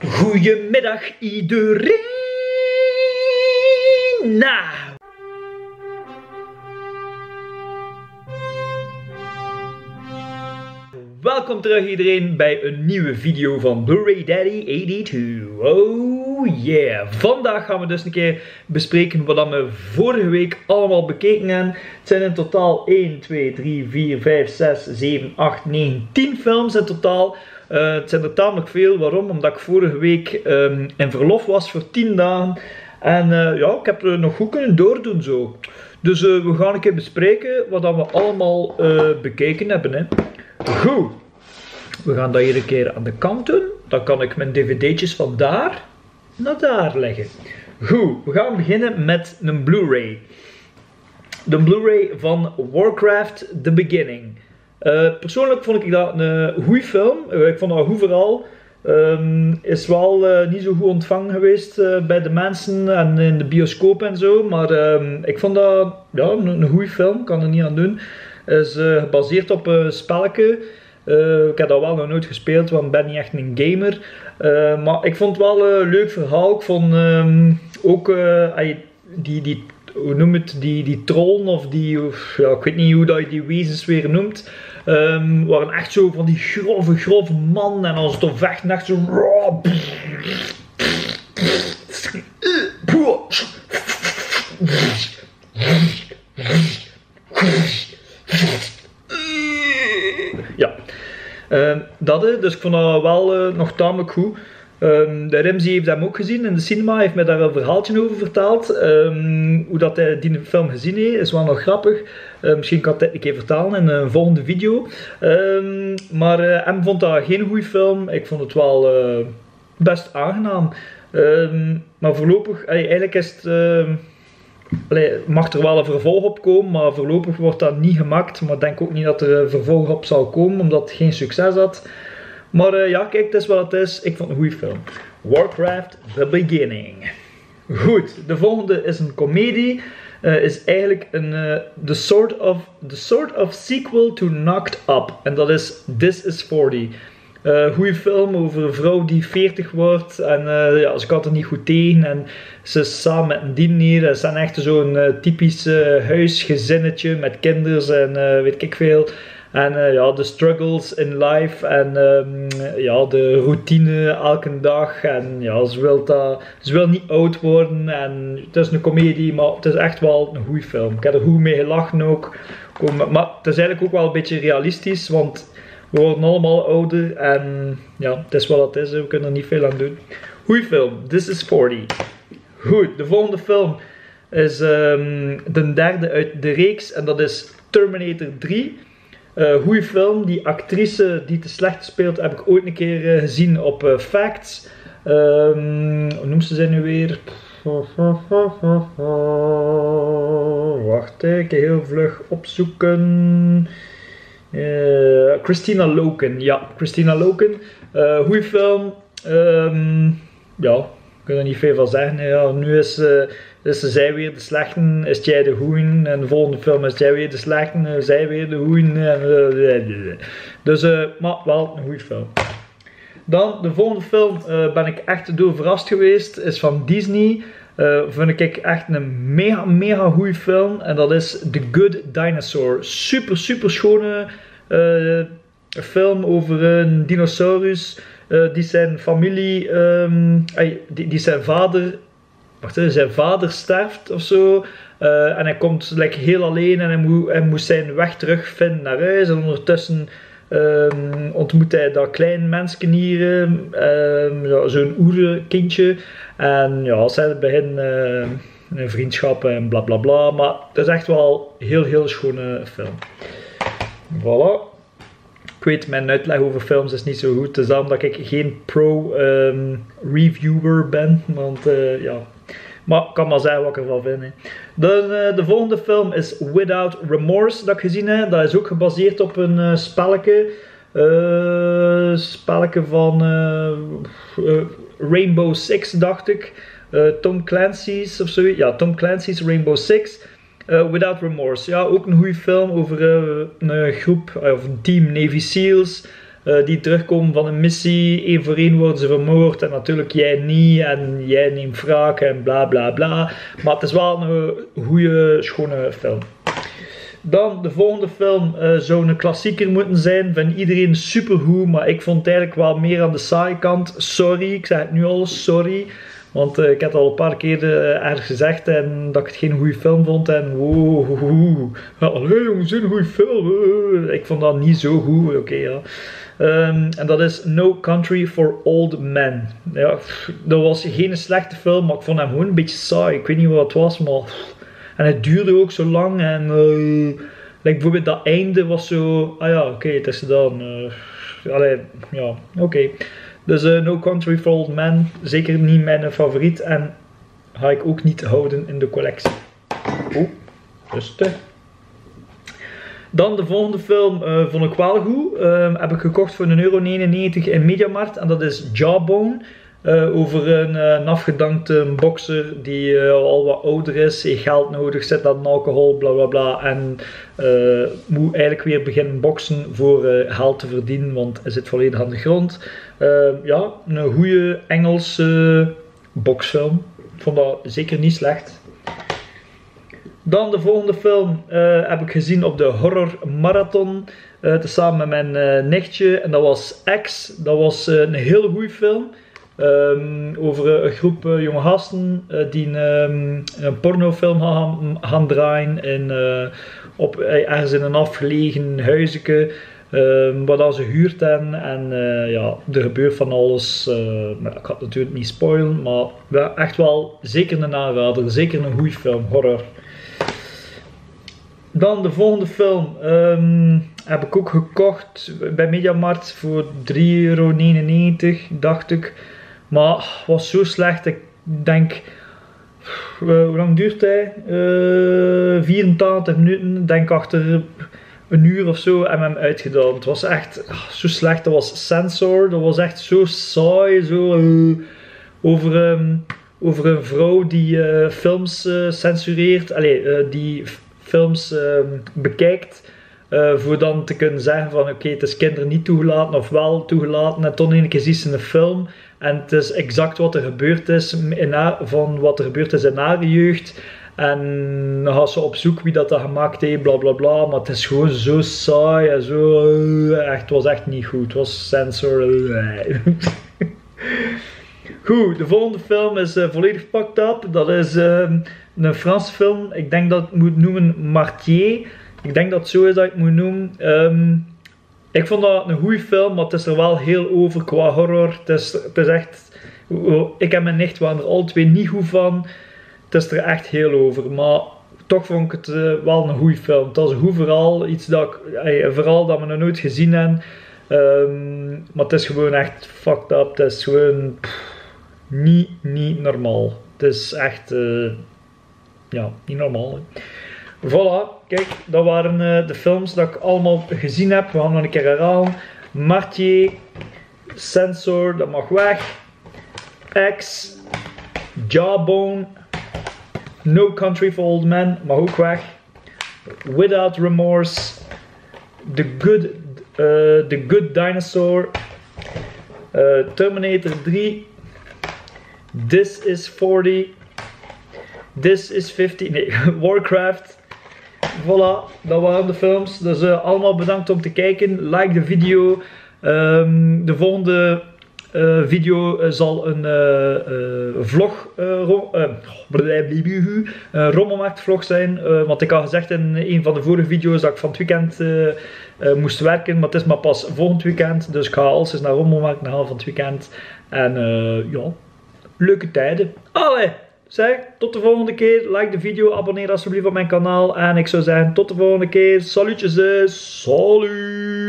Goedemiddag iedereen. Nou. Welkom terug iedereen bij een nieuwe video van Blu-ray Daddy 82. Oh yeah. Vandaag gaan we dus een keer bespreken wat we vorige week allemaal bekeken hebben. Het zijn in totaal 1, 2, 3, 4, 5, 6, 7, 8, 9, 10 films in totaal. Het zijn er tamelijk veel. Waarom? Omdat ik vorige week in verlof was voor 10 dagen. En ja, ik heb er nog goed kunnen doordoen zo. Dus we gaan een keer bespreken wat we allemaal bekeken hebben. Hè. Goed. We gaan dat hier een keer aan de kant doen. Dan kan ik mijn dvd'tjes van daar naar daar leggen. Goed. We gaan beginnen met een Blu-ray. De Blu-ray van Warcraft The Beginning. Persoonlijk vond ik dat een goede film. Ik vond dat een goed verhaal. Is wel niet zo goed ontvangen geweest bij de mensen en in de bioscoop en zo. Maar ik vond dat ja, een goede film. Kan er niet aan doen. Is gebaseerd op een spelletje. Ik heb dat wel nog nooit gespeeld, want ik ben niet echt een gamer. Maar ik vond het wel een leuk verhaal. Ik vond ook hoe noem het, die trollen of ja, ik weet niet hoe dat je die wezens weer noemt. Waren echt zo van die grove man en als het op vechten echt zo. Ja, dus ik vond dat wel nog tamelijk goed. De Remzi heeft hem ook gezien in de cinema, heeft mij daar een verhaaltje over verteld. Hoe dat hij die film gezien heeft, is wel nog grappig. Misschien kan ik het een keer vertalen in een volgende video. Maar hem vond dat geen goede film. Ik vond het wel best aangenaam. Maar voorlopig, eigenlijk is het... mag er wel een vervolg op komen, maar voorlopig wordt dat niet gemaakt. Maar ik denk ook niet dat er een vervolg op zal komen, omdat het geen succes had. Maar ja, kijk, het is wat het is. Ik vond het een goede film. Warcraft The Beginning. Goed, de volgende is een komedie. Is eigenlijk the sort of sequel to Knocked Up. En dat is This Is 40. Goeie film over een vrouw die 40 wordt en ja, ze gaat er niet goed tegen en ze is samen met een diner. Ze zijn echt zo'n typisch huisgezinnetje met kinderen en weet ik veel. En ja, de struggles in life en ja, de routine elke dag. En ja, ze wil niet oud worden en het is een komedie, maar het is echt wel een goede film. Ik heb er goed mee gelachen ook. Maar het is eigenlijk ook wel een beetje realistisch, want we worden allemaal ouder en ja, het is wat het is, we kunnen er niet veel aan doen. Goeie film, This Is 40. Goed, de volgende film is de derde uit de reeks en dat is Terminator 3. Goeie film, die actrice die te slecht speelt heb ik ooit een keer gezien op Facts. Hoe noemt ze nu weer? Wacht, ik ga heel vlug opzoeken. Christina Loken, ja, Christina Loken. Goeie film. Ja, ik kan er niet veel van zeggen. Ja, nu is zij weer de slechte, is jij de goeie. En de volgende film is jij weer de slechte, zij weer de goeie. Dus, maar wel een goede film. Dan, de volgende film ben ik echt door verrast geweest. Is van Disney. Vind ik echt een mega goede film. En dat is The Good Dinosaur. Super schone film over een dinosaurus. Die zijn familie, die zijn vader, zijn vader sterft of zo. En hij komt like, heel alleen en hij moet zijn weg terugvinden naar huis. En ondertussen ontmoet hij dat klein mensje hier, ja, zo'n oerkindje. En ja, zij beginnen een vriendschap en bla bla bla. Maar het is echt wel een heel schone film. Voilà. Ik weet, mijn uitleg over films is niet zo goed. Het is daarom dat ik geen pro-reviewer ben. Want ja, maar ik kan maar zeggen wat ik ervan vind. Hè. De volgende film is Without Remorse, dat ik gezien heb. Dat is ook gebaseerd op een spelletje. Spelletje van Rainbow Six, dacht ik. Tom Clancy's of zo. Ja, Tom Clancy's Rainbow Six. Without Remorse. Ja, ook een goede film over een groep, of een team Navy Seals. die terugkomen van een missie. Eén voor één worden ze vermoord en natuurlijk jij niet en jij neemt wraak en bla bla bla. Maar het is wel een goede, schone film. Dan de volgende film zou een klassieker moeten zijn. Vind iedereen supergoed, maar ik vond het eigenlijk wel meer aan de saaie kant. Sorry, ik zeg het nu al, sorry. Want ik heb het al een paar keer ergens gezegd en dat ik het geen goede film vond. En wow, allee jongens, een goede film. Ik vond dat niet zo goed, oké, ja. En dat is No Country for Old Men. Ja, dat was geen slechte film, maar ik vond hem gewoon een beetje saai. Ik weet niet wat het was, maar... En het duurde ook zo lang en... bijvoorbeeld dat einde was zo... Ah ja, oké, het is gedaan. Allee, ja, oké. Dus No Country for Old Men, zeker niet mijn favoriet en ga ik ook niet houden in de collectie. Oh, rustig. Dan de volgende film vond ik wel goed. Heb ik gekocht voor €1,99 in Mediamarkt en dat is Jawbone. Over een afgedankte bokser die al wat ouder is, heeft geld nodig, zit aan alcohol, bla bla bla. En moet eigenlijk weer beginnen boksen voor geld te verdienen, want hij zit volledig aan de grond. Ja, een goede Engelse boksfilm. Ik vond dat zeker niet slecht. Dan de volgende film heb ik gezien op de Horror Marathon. Tezamen met mijn nichtje. En dat was X. Dat was een hele goede film. Over een groep jonge gasten die een pornofilm gaan draaien ergens in een afgelegen huisje waar dan ze huurt hebben en ja, er gebeurt van alles. Ik ga het natuurlijk niet spoilen, maar ja, echt wel zeker een aanrader, zeker een goede film, horror. Dan de volgende film heb ik ook gekocht bij Mediamarkt voor €3,99 dacht ik. Maar was zo slecht, ik denk, hoe lang duurt hij? 84 minuten, ik denk achter een uur of zo hebben we hem uitgedaan. Het was echt zo slecht, dat was Censor, dat was echt zo saai, zo over een vrouw die films censureert, die films bekijkt. Voor dan te kunnen zeggen van oké, het is kinderen niet toegelaten of wel toegelaten en toen een keer ziet ze een film en het is exact wat er gebeurd is van wat er gebeurd is in haar jeugd en dan gaat ze op zoek wie dat gemaakt heeft, bla bla bla, maar het is gewoon zo saai en zo, het was echt niet goed, het was censor. Goed, de volgende film is volledig fucked up, dat is een Franse film, ik denk dat ik het moet noemen Martyr. Ik denk dat het zo is dat ik het moet noemen. Ik vond dat een goede film, maar het is er wel heel over qua horror. Het is echt... Ik en mijn nicht waren er alle twee niet goed van. Het is er echt heel over. Maar toch vond ik het wel een goede film. Het was een goed verhaal. Iets dat een verhaal dat we nog nooit gezien hebben. Maar het is gewoon echt fucked up. Het is gewoon... niet normaal. Het is echt... ja, niet normaal. Hè. Voilà, kijk, dat waren de films dat ik allemaal gezien heb. We gaan nog een keer herhalen. Martyr, Censor, dat mag weg. X, Jawbone, No Country for Old Men, mag ook weg. Without Remorse, The Good Dinosaur, Terminator 3, This is 40, This is 50, nee, Warcraft. Voilà, dat waren de films. Dus allemaal bedankt om te kijken. Like de video. De volgende video zal een vlog, rommelmarkt vlog zijn. Want ik had gezegd in een van de vorige video's dat ik van het weekend moest werken. Maar het is maar pas volgend weekend. Dus ik ga alles eens naar rommelmarkt halen van het weekend. En ja, leuke tijden. Allee! Zeg, tot de volgende keer. Like de video, abonneer alsjeblieft op mijn kanaal. En ik zou zeggen, tot de volgende keer. Salutjes, salut!